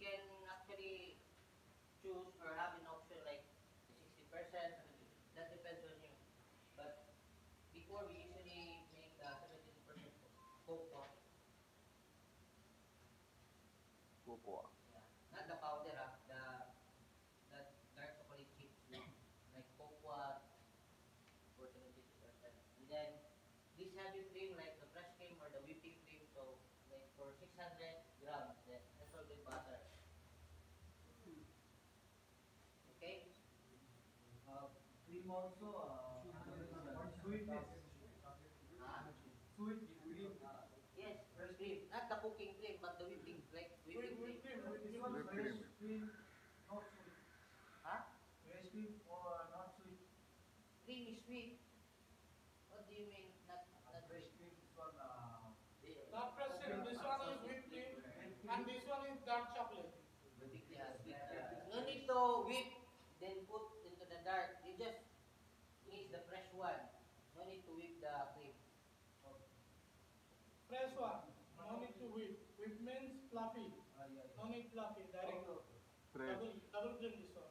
can actually choose or have an option like 60%. That depends on you. But before we usually make 70% cocoa. Cocoa. Yeah. Not the powder, the dark chocolate chips like cocoa for 72%. And then this heavy cream like the fresh cream or the whipping cream, so like for 600 grams, then unsalted butter. Okay? Cream also, sweetness. Huh? Sweet cream. Yes, cream. Not the cooking cream, but the whipping, like whipping cream. This one Whipped fresh cream. cream, not sweet. Huh? Fresh cream or not sweet. Cream is sweet. What do you mean not Fresh sweet? cream, this one, Not fresh cream. This one is whipped cream, and this one is dark chocolate. Yeah, sweet. No need to whip, then put into the dark. You just squeeze the fresh one. No need to whip the cream. Fresh one. No need to whip. Whip means fluffy. yeah. No need fluffy. Direct. Fresh. Double cream this one.